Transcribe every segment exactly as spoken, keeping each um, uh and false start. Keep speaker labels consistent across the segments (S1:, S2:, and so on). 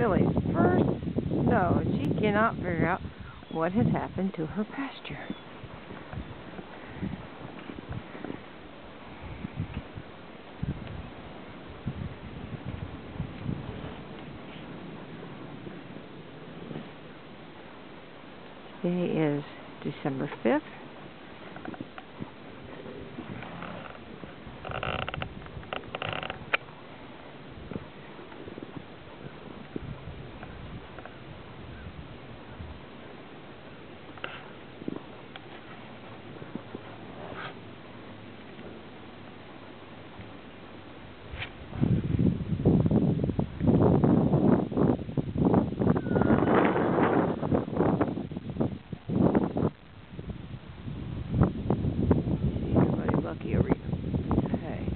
S1: Lily's first snow, and she cannot figure out what has happened to her pasture. Today is December fifth. Over hey.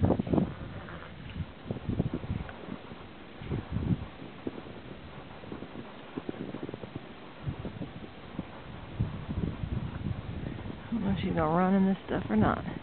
S1: I don't know if she's gonna run in this stuff or not.